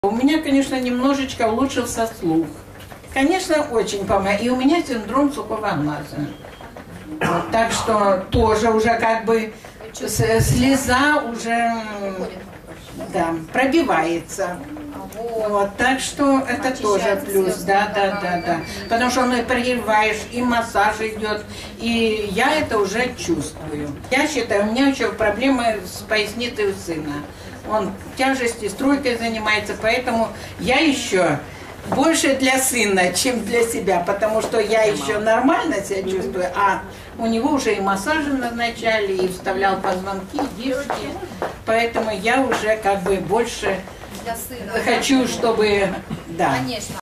У меня, конечно, немножечко улучшился слух. Конечно, очень помогает. И у меня синдром сухого глаза. Вот, так что тоже уже как бы слеза уже пробивается. Вот, так что это тоже плюс, да. Потому что и прогреваешь, и массаж идет, и я это уже чувствую. Я считаю, у меня еще проблемы с поясницей у сына. Он тяжести, стройкой занимается, поэтому я еще больше для сына, чем для себя, потому что я еще нормально себя чувствую, а у него уже и массажи назначали, и вставлял позвонки, диски, поэтому я уже как бы больше хочу, чтобы... Да.